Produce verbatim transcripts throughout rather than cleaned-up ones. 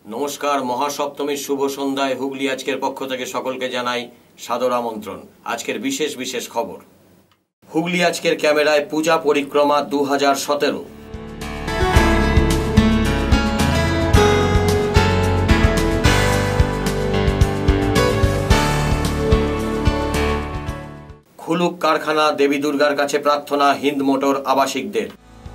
নমস্কার। মহাসপ্তমীর শুভ সন্ধ্যায় হুগলি আজকের পক্ষ থেকে সকলকে জানাই সাদর আমন্ত্রণ। আজকের বিশেষ বিশেষ খবর। হুগলি আজকের ক্যামেরায় পূজা পরিক্রমা দু হাজার সতেরো। খুলুক কারখানা, দেবী দুর্গার কাছে প্রার্থনা হিন্দ মোটর আবাসিকদের।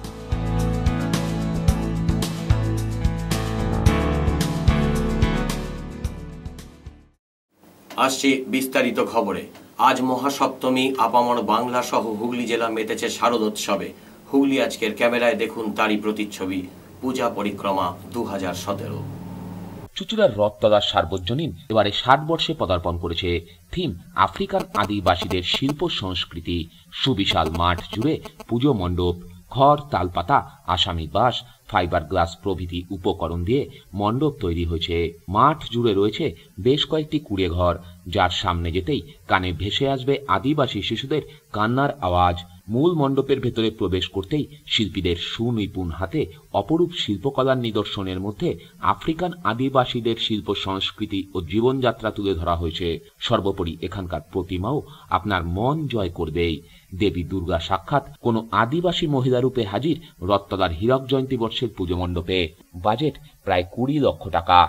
আসছে বিস্তারিত খবরে। আজ মহাসপ্তমী, আপামর বাংলা সহ হুগলি জেলা মেতেছে শারদোৎসবে। হুগলি আজকের ক্যামেরায় দেখুন তারই প্রতিচ্ছবি, পূজা পরিক্রমা দু হাজার সতেরো। চুচুড়ার রথতলার সার্বজনীন এবারে ষাট বর্ষে পদার্পণ করেছে। থিম আফ্রিকান আদিবাসীদের শিল্প সংস্কৃতি। সুবিশাল মাঠ জুড়ে পুজো মণ্ডপ, খড়, তালপাতা, আসামি বাঁশ, ফাইবার গ্লাস প্রভৃতি উপকরণ দিয়ে মণ্ডপ তৈরি হয়েছে। মাঠ জুড়ে রয়েছে বেশ কয়েকটি কুঁড়ে ঘর, যার সামনে যেতেই কানে ভেসে আসবে আদিবাসী শিশুদের কান্নার আওয়াজ। মূল মণ্ডপের ভেতরে প্রবেশ করতেই শিল্পীদের সুনিপুণ হাতে অপরূপ শিল্পকলার নিদর্শনের মধ্যে আফ্রিকান আদিবাসীদের শিল্প সংস্কৃতি ও জীবনযাত্রা তুলে ধরা হয়েছে। সর্বোপরি এখানকার প্রতিমাও আপনার মন জয় করবেই। দেবী দুর্গা সাক্ষাৎ কোনো আদিবাসী মহিলা রূপে হাজির রথতলার হীরক জয়ন্তী বর্ষের পুজো মণ্ডপে। বাজেট প্রায় কুড়ি লক্ষ টাকা।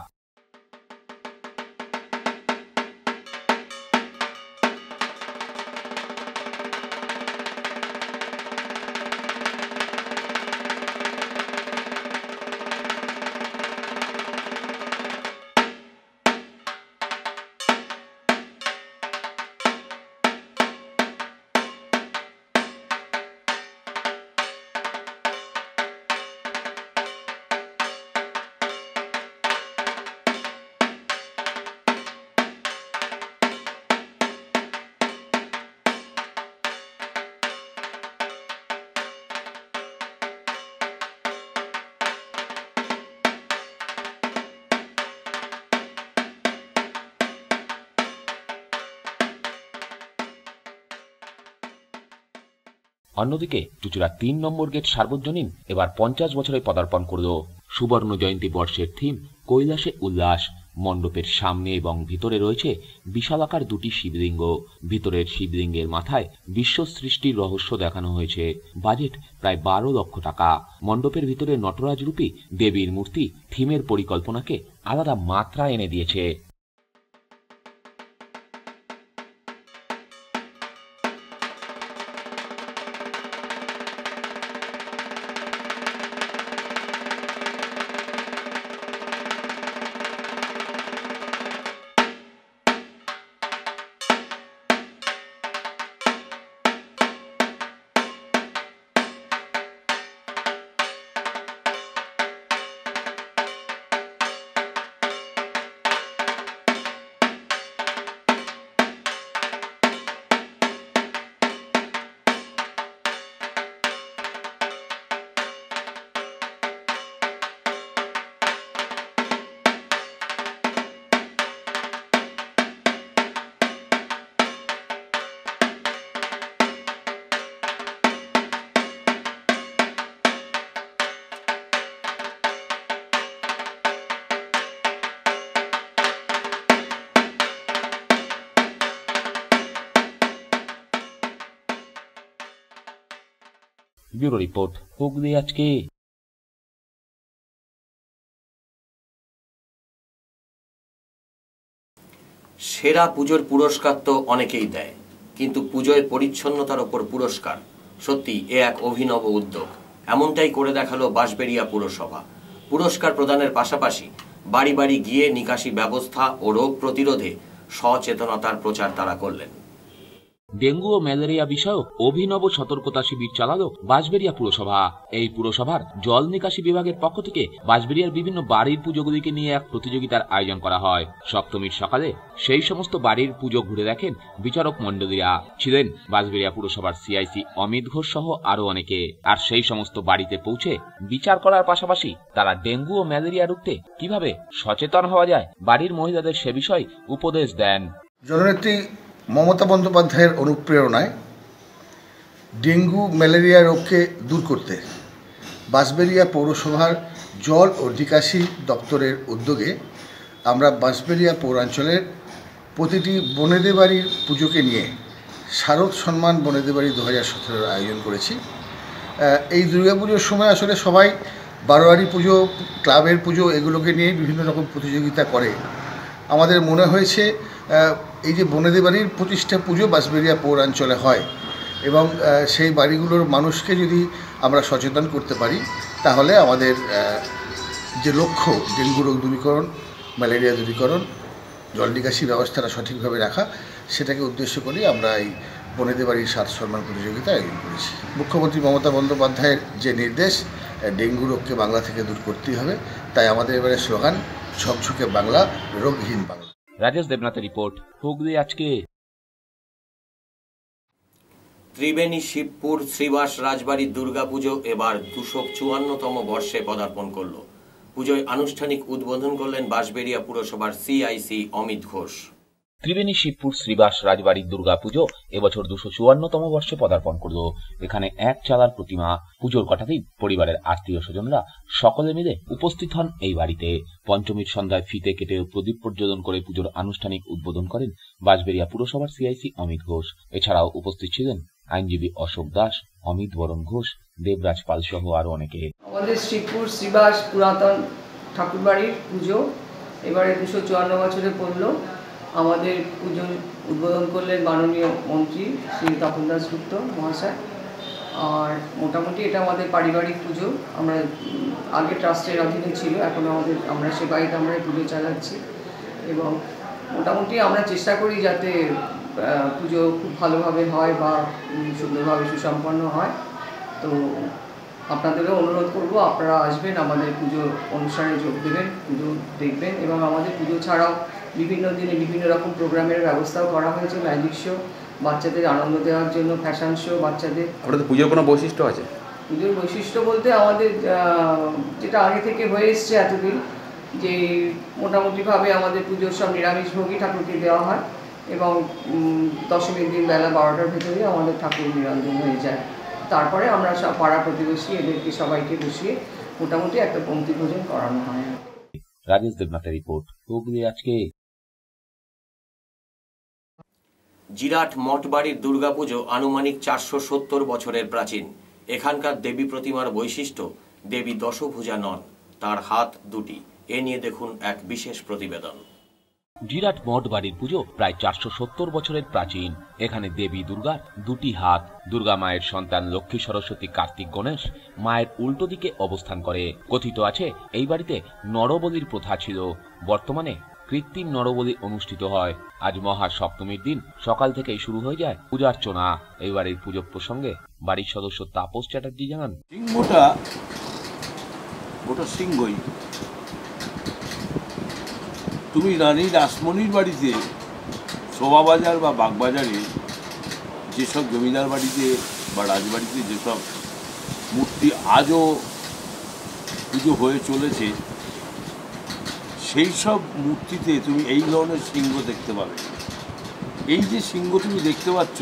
অন্যদিকে চুচুড়া তিন নম্বর গেট সার্বজনীন এবার পঞ্চাশ বছরে পদার্পণ করল। সুবর্ণ জয়ন্তী বর্ষের থিম কৈলাসে উল্লাস। মণ্ডপের সামনে এবং ভিতরে রয়েছে বিশালাকার দুটি শিবলিঙ্গ। ভিতরের শিবলিঙ্গের মাথায় বিশ্ব সৃষ্টির রহস্য দেখানো হয়েছে। বাজেট প্রায় বারো লক্ষ টাকা। মণ্ডপের ভিতরে নটরাজ রূপী দেবীর মূর্তি থিমের পরিকল্পনাকে আলাদা মাত্রা এনে দিয়েছে। ব্যুরো রিপোর্ট, হুগলি আজকে। সেরা পুজোর পুরস্কার তো অনেকেই দেয়, কিন্তু পুজোয় পরিচ্ছন্নতার ওপর পুরস্কার সত্যি এ এক অভিনব উদ্যোগ। এমনটাই করে দেখালো বাঁশবেড়িয়া পুরসভা। পুরস্কার প্রদানের পাশাপাশি বাড়ি বাড়ি গিয়ে নিকাশি ব্যবস্থা ও রোগ প্রতিরোধে সচেতনতার প্রচার তারা করলেন। ডেঙ্গু ও ম্যালেরিয়া বিষয়ক অভিনব সতর্কতা শিবির চালালো বাঁশবেড়িয়া পুরসভা। এই পুরসভার জল নিকাশি বিভাগের পক্ষ থেকে বাঁশবেড়িয়ার বিভিন্ন বাড়ির পুজোগুলিকে নিয়ে এক প্রতিযোগিতার আয়োজন করা হয়। সপ্তমীর সকালে সেই সমস্ত বাড়ির পুজো ঘুরে দেখেন বিচারক মণ্ডলীরা। ছিলেন বাঁশবেড়িয়া পুরসভার সিআইসি অমিত ঘোষ সহ আরো অনেকে। আর সেই সমস্ত বাড়িতে পৌঁছে বিচার করার পাশাপাশি তারা ডেঙ্গু ও ম্যালেরিয়া রুখতে কিভাবে সচেতন হওয়া যায় বাড়ির মহিলাদের সে বিষয়ে উপদেশ দেন। জননেত্রী মমতা বন্দ্যোপাধ্যায়ের অনুপ্রেরণায় ডেঙ্গু ম্যালেরিয়া রোগকে দূর করতে বাঁশবেড়িয়া পৌরসভার জল ও নিকাশি দপ্তরের উদ্যোগে আমরা বাঁশবেড়িয়া পৌরাঞ্চলের প্রতিটি বনেদি বাড়ির পুজোকে নিয়ে শারদ সম্মান বনেদি বাড়ি দু হাজার সতেরোর আয়োজন করেছি। এই দুর্গাপুজোর সময় আসলে সবাই বারোয়ারি পুজো, ক্লাবের পুজো এগুলোকে নিয়ে বিভিন্ন রকম প্রতিযোগিতা করে। আমাদের মনে হয়েছে এই যে বনেদি বাড়ির প্রতিষ্ঠা পুজো বাঁশবেড়িয়া পৌরাঞ্চলে হয় এবং সেই বাড়িগুলোর মানুষকে যদি আমরা সচেতন করতে পারি তাহলে আমাদের যে লক্ষ্য ডেঙ্গু রোগ দূরীকরণ, ম্যালেরিয়া দূরীকরণ, জল নিকাশি ব্যবস্থাটা সঠিকভাবে রাখা, সেটাকে উদ্দেশ্য করে আমরা এই বনেদি বাড়ির সাত সম্মান প্রতিযোগিতা আয়োজন করেছি। মুখ্যমন্ত্রী মমতা বন্দ্যোপাধ্যায়ের যে নির্দেশ, ডেঙ্গু রোগকে বাংলা থেকে দূর করতেই হবে, তাই আমাদের এবারে স্লোগান ঝকঝকে বাংলা, রোগহীন বাংলা। রাজেশ দেবনাথের রিপোর্ট, হুগলি আজকে। ত্রিবেণী শিবপুর শ্রীবাস রাজবাড়ির দুর্গাপুজো এবার দুশো চুয়ান্নতম বর্ষে পদার্পণ করল। পুজোয় আনুষ্ঠানিক উদ্বোধন করলেন বাঁশবেড়িয়া পুরসভার সিআইসি অমিত ঘোষ। ত্রিবেণী শিবপুর শ্রীবাস রাজবাড়ির দুর্গাপুজো এবছর দুশো চুয়ান্নতম বর্ষে পদার্পণ করল। এখানে এক চালার প্রতিমা পুজোর কথাতেই পরিবারের আত্মীয় স্বজনরা সকলে মিলে উপস্থিত হন এই বাড়িতে। পঞ্চমীর সন্ধ্যায় ফিতে কেটে প্রদীপ প্রজ্বলন করে পুজোর আনুষ্ঠানিক উদ্বোধন করেন বাঁশবেড়িয়া পুরসভার সিআইসি অমিত ঘোষ। এছাড়াও উপস্থিত ছিলেন আইনজীবী অশোক দাস, অমিত বরণ ঘোষ, দেবরাজ পাল সহ আরো অনেকে। আমাদের শিবপুর শ্রীবাস পুরাতন ঠাকুরবাড়ির পুজো এবারে দুশো চুয়ান্ন বছরে পড়ল। আমাদের পুজো উদ্বোধন করলেন মাননীয় মন্ত্রী শ্রী তপন দাসগুপ্ত মহাশয়। আর মোটামুটি এটা আমাদের পারিবারিক পুজো। আমরা আগে ট্রাস্টের অধীনে ছিল, এখন আমাদের আমরা সে বাড়িতে আমরা পুজো চালাচ্ছি এবং মোটামুটি আমরা চেষ্টা করি যাতে পুজো খুব ভালোভাবে হয় বা সুন্দরভাবে সুসম্পন্ন হয়। তো আপনাদেরও অনুরোধ করব আপনারা আসবেন, আমাদের পুজো অনুষ্ঠানে যোগ দেবেন, পুজো দেখবেন এবং আমাদের পুজো ছাড়াও বিভিন্ন দিনে বিভিন্ন রকম প্রোগ্রামের ব্যবস্থাও করা হয়েছে। ম্যাজিক শো, বাচ্চাদের আনন্দ দেওয়ার জন্য ফ্যাশন শো বাচ্চাদের। আপনাদের পুজোর কোনো বৈশিষ্ট্য আছে? পুজোর বৈশিষ্ট্য বলতে আমাদের যেটা আগে থেকে হয়ে এসছে এতদিন, যে মোটামুটিভাবে আমাদের পুজোর সব নিরামিষভোগী ঠাকুরকে দেওয়া হয় এবং দশমীর দিন বেলা বারোটার ভেতরেই আমাদের ঠাকুর নিরঞ্জন হয়ে যায়। তারপরে আমরা সব পাড়া প্রতিবেশী এদেরকে সবাইকে বসিয়ে মোটামুটি একটা পঙ্ক্তি ভোজন করানো হয়। রাজেশ দেবনাথের রিপোর্ট, হুগলি আজকে। জিরাট মঠবাড়ির দুর্গাপুজো আনুমানিক চারশো সত্তর বছরের প্রাচীন। এখানকার দেবী প্রতিমার বৈশিষ্ট্য, দেবী দশভুজা নন, তার হাত দুটি। এ নিয়ে দেখুন এক বিশেষ প্রতিবেদন। জিরাট মঠ বাড়ির পুজো প্রায় চারশো সত্তর বছরের প্রাচীন। এখানে দেবী দুর্গার দুটি হাত। দুর্গা মায়ের সন্তান লক্ষ্মী সরস্বতী কার্তিক গণেশ মায়ের উল্টো দিকে অবস্থান করে। কথিত আছে এই বাড়িতে নরবলির প্রথা ছিল। বর্তমানে কৃত্রিম নরবলি অনুষ্ঠিত হয়। আজ মহা সপ্তমীর দিন সকাল থেকেই শুরু হয়ে যায় পূজার্চনা। এই বাড়ির পুজো প্রসঙ্গে বাড়ির সদস্য তাপস চ্যাটার্জি জানান, সিংহটা ওটা সিংহই। তুমি রানী রাসমণির বাড়িতে শোভাবাজার বা বাগবাজারে যেসব জমিদার বাড়িতে বা রাজবাড়িতে যেসব মূর্তি আজও পুজো হয়ে চলেছে, সেই সব মূর্তিতে তুমি এই ধরনের সিংহ দেখতে পাবে। এই যে সিংহ তুমি দেখতে পাচ্ছ,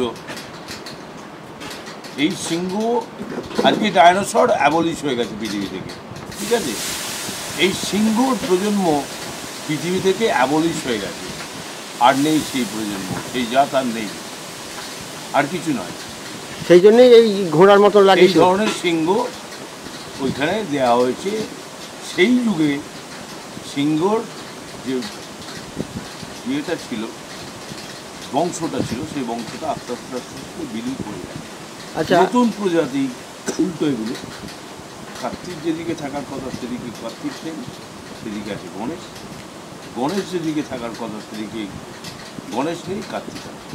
এই সিংহ আজকে ডায়নোসর অ্যাবলিশ হয়ে গেছে পৃথিবী থেকে, ঠিক আছে? এই সিংহর প্রজন্ম পৃথিবী থেকে অ্যাবলিশ হয়ে গেছে, আর নেই সেই প্রজন্ম, সেই জাত আর নেই, আর কিছু নয়। সেই জন্যই এই ঘোড়ার মতো লাগে এই ধরনের সিংহ ওইখানে দেওয়া হয়েছে। সেই যুগে সিংহর যে ইয়েটা ছিল, বংশটা ছিল, সেই বংশটা আস্তে আস্তে আস্তে আস্তে বিলুপ্ত হয়ে গেছে। আচ্ছা, নতুন প্রজাতি উল্টো এগুলো। কার্তিক যেদিকে থাকার কথা সেদিকে কার্তিক নেই, সেদিকে আছে গণেশ। গণেশ যেদিকে থাকার কথা সেদিকে গণেশ নেই, কার্তিক আছে।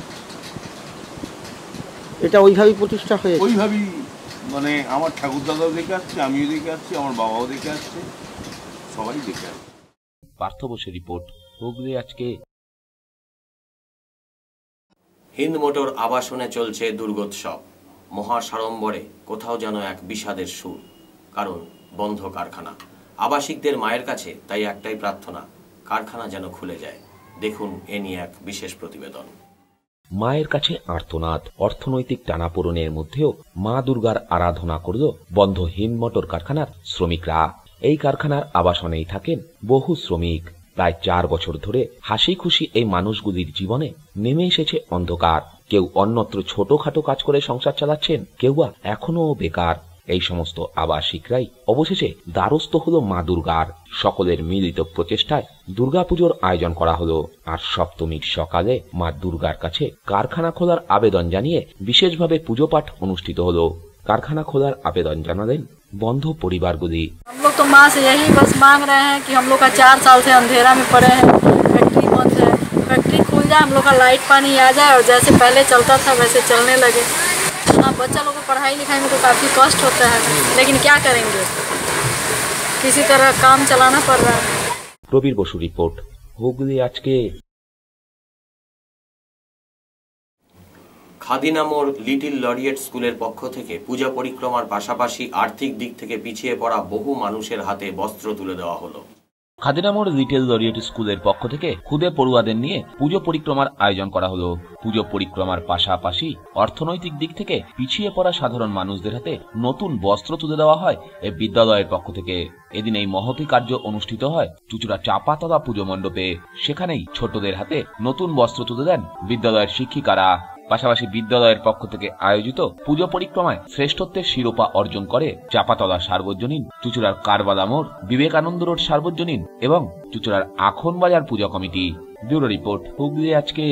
এটা ওইভাবেই প্রতিষ্ঠা হয়ে ওইভাবেই, মানে আমার ঠাকুর দাদাও দেখে আসছে, আমিও দেখে আসছি, আমার বাবাও দেখে আসছে, সবাই দেখে আসছে। পার্থ বসের রিপোর্ট, হুগলি আজকে। হিন্দ মোটর আবাসনে চলছে দুর্গোৎসব। মহাসাড়ম্বরে কোথাও যেন এক বিষাদের সুর, কারণ বন্ধ কারখানা। আবাসিকদের মায়ের কাছে তাই একটাই প্রার্থনা, কারখানা যেন খুলে যায়। দেখুন এ নিয়ে এক বিশেষ প্রতিবেদন। মায়ের কাছে আর্তনাদ। অর্থনৈতিক টানাপোড়েনের মধ্যেও মা দুর্গার আরাধনা করল বন্ধ হিন্দ মোটর কারখানার শ্রমিকরা। এই কারখানার আবাসনেই থাকেন বহু শ্রমিক। প্রায় চার বছর ধরে হাসি খুশি এই মানুষগুলির জীবনে নেমে এসেছে অন্ধকার। কেউ অন্যত্র ছোটখাটো কাজ করে সংসার চালাচ্ছেন, কেউ বা এখনো বেকার। এই সমস্ত আবাসিকরাই অবশেষে দ্বারস্থ হলো মা দুর্গার। সকলের মিলিত প্রচেষ্টায় দুর্গাপুজোর আয়োজন করা হলো। আর সপ্তমীর সকালে মা দুর্গার কাছে কারখানা খোলার আবেদন জানিয়ে বিশেষভাবে পুজো পাঠ অনুষ্ঠিত হলো। कारखाना खोलार आवेदन जनालें बंधु परिवारगुली। हम लोग तो माँ से यही बस मांग रहे हैं कि हम लोग का चार साल से अंधेरा में पड़े हैं, फैक्ट्री बंद है, फैक्ट्री खुल जाए, हम लोग का लाइट पानी आ जाए और जैसे पहले चलता था वैसे चलने लगे। हाँ, बच्चा लोग को पढ़ाई लिखाई में तो काफ़ी कष्ट होता है, लेकिन क्या करेंगे, किसी तरह काम चलाना पड़ रहा है। प्रवीर बसु रिपोर्ट, हुगली आज के। খাদিনামোর লিটিল লরিয়েট স্কুলের পক্ষ থেকে পূজা পরিক্রমার পাশাপাশি আর্থিক দিক থেকে পিছিয়ে পড়া বহু মানুষের হাতে বস্ত্র তুলে দেওয়া হলো। খাদিনামোর লিটল লরিয়েট স্কুলের পক্ষ থেকে খুদে পড়ুয়াদের নিয়ে পুজো পরিক্রমার আয়োজন করা হলো। পুজো পরিক্রমার পাশাপাশি অর্থনৈতিক দিক থেকে পিছিয়ে পড়া সাধারণ মানুষদের হাতে নতুন বস্ত্র তুলে দেওয়া হয় এই বিদ্যালয়ের পক্ষ থেকে। এদিন এই মহতি কার্য অনুষ্ঠিত হয় চুচুড়া চাপাতলা পুজো মণ্ডপে। সেখানেই ছোটদের হাতে নতুন বস্ত্র তুলে দেন বিদ্যালয়ের শিক্ষিকারা। পাশাপাশি বিদ্যালয়ের পক্ষ থেকে আয়োজিত পুজো পরিক্রমায় শ্রেষ্ঠত্বের শিরোপা অর্জন করে চাপাতলা সার্বজনীন, চুচুড়ার কারবালা মোড়, বিবেকানন্দ রোড সার্বজনীন এবং চুচুড়ার Akhan Bazar Puja committee. Bureau report, Hooghly আজকে।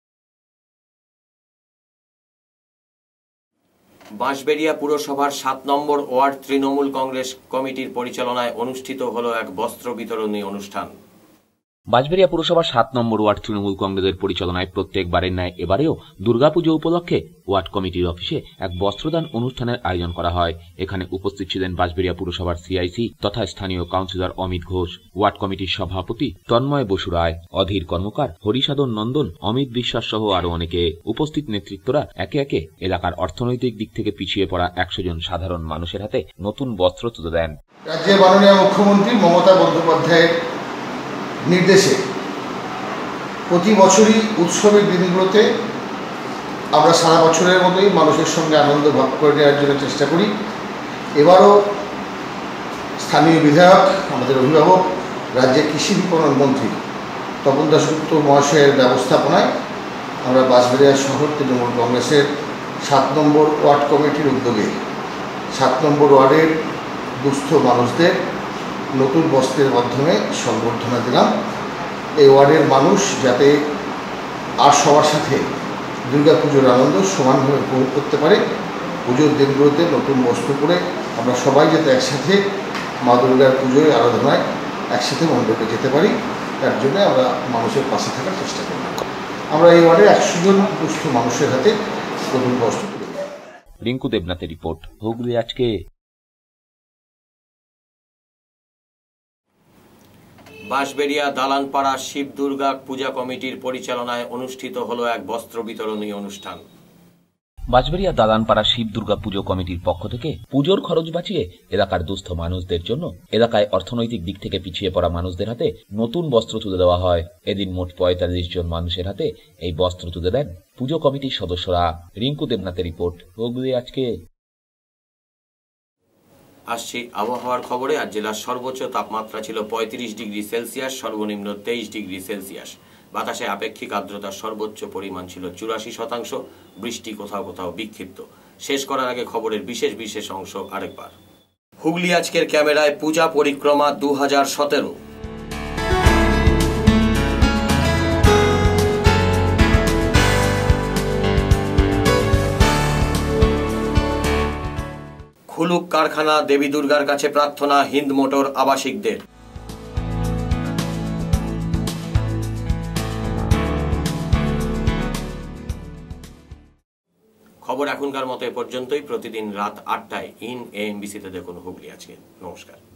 বাঁশবেড়িয়া পুরসভার সাত নম্বর ওয়ার্ড তৃণমূল কংগ্রেস কমিটির পরিচালনায় অনুষ্ঠিত হলো এক বস্ত্র বিতরণী অনুষ্ঠান। বাঁশবেড়িয়া পুরসভার সাত নম্বর ওয়ার্ড তৃণমূল কংগ্রেসের পরিচালনায় প্রত্যেকবারের ন্যায় এবারেও দুর্গাপুজো উপলক্ষে ওয়ার্ড কমিটির অফিসে এক বস্ত্রদান অনুষ্ঠানের আয়োজন করা হয়। এখানে উপস্থিত ছিলেন বাঁশবেড়িয়া পুরসভার সিআইসি তথা স্থানীয় কাউন্সিলর অমিত ঘোষ, ওয়ার্ড কমিটির সভাপতি তন্ময় বসু রায়, অধীর কর্মকার, হরিসাধন নন্দন, অমিত বিশ্বাস সহ আরো অনেকে। উপস্থিত নেতৃত্বরা একে একে এলাকার অর্থনৈতিক দিক থেকে পিছিয়ে পড়া একশো জন সাধারণ মানুষের হাতে নতুন বস্ত্র তুলে দেন। রাজ্যের মাননীয় মুখ্যমন্ত্রী মমতা বন্দ্যোপাধ্যায়ের নির্দেশে প্রতি বছরই উৎসবের দিনগুলোতে আমরা সারা বছরের মতোই মানুষের সঙ্গে আনন্দ ভাগ করে নেওয়ার জন্য চেষ্টা করি। এবারও স্থানীয় বিধায়ক, আমাদের অভিভাবক, রাজ্যের কৃষি বিপণন মন্ত্রী তপন দাশগুপ্ত মহাশয়ের ব্যবস্থাপনায় আমরা বাঁশবেড়িয়া শহর তৃণমূল কংগ্রেসের সাত নম্বর ওয়ার্ড কমিটির উদ্যোগে সাত নম্বর ওয়ার্ডের দুস্থ মানুষদের নতুন বস্ত্রের মাধ্যমে সংবর্ধনা দিলাম। এই ওয়ার্ডের মানুষ যাতে আর সবার সাথে দুর্গাপুজোর আনন্দ সমানভাবে উপভোগ করতে পারে, পুজোর দিনগুলোতে নতুন বস্ত্র পরে আমরা সবাই যাতে একসাথে মা দুর্গার পুজোয় আরাধনায় একসাথে মণ্ডপে যেতে পারি, তার জন্য আমরা মানুষের পাশে থাকার চেষ্টা করব। আমরা এই ওয়ার্ডে একশো জন দুস্থ মানুষের হাতে নতুন বস্ত্র তুলে দেব। রিঙ্কু দেবনাথের রিপোর্ট, হুগলি আজকে। বাঁশবেড়িয়া দালানপাড়া শিব দুর্গা পূজা কমিটির পরিচালনায় অনুষ্ঠিত হলো এক বস্ত্র বিতরণী অনুষ্ঠান। বাঁশবেড়িয়া দালানপাড়া শিব দুর্গা পুজো কমিটির পক্ষ থেকে পুজোর খরচ বাঁচিয়ে এলাকার দুস্থ মানুষদের জন্য এলাকায় অর্থনৈতিক দিক থেকে পিছিয়ে পড়া মানুষদের হাতে নতুন বস্ত্র তুলে দেওয়া হয়। এদিন মোট পঁয়তাল্লিশ জন মানুষের হাতে এই বস্ত্র তুলে দেন পুজো কমিটির সদস্যরা। রিঙ্কু দেবনাথের রিপোর্ট, হুগলি আজকে। আসছি আবহাওয়ার খবরে। আজ জেলার সর্বোচ্চ তাপমাত্রা ছিল পঁয়ত্রিশ ডিগ্রি সেলসিয়াস, সর্বনিম্ন তেইশ ডিগ্রি সেলসিয়াস। বাতাসে আপেক্ষিক আর্দ্রতার সর্বোচ্চ পরিমাণ ছিল চুরাশি শতাংশ। বৃষ্টি কোথাও কোথাও বিক্ষিপ্ত। শেষ করার আগে খবরের বিশেষ বিশেষ অংশ আরেকবার। হুগলি আজকের ক্যামেরায় পূজা পরিক্রমা দু হাজার সতেরো। খুলুক কারখানা, দেবী দুর্গার কাছে প্রার্থনা হিন্দ মোটর আবাসিকদের। খবর এখনকার মতো এ পর্যন্তই। প্রতিদিন রাত আটটায় ইন এএমবিসিতে দেখুন হুগলি আজকে। নমস্কার।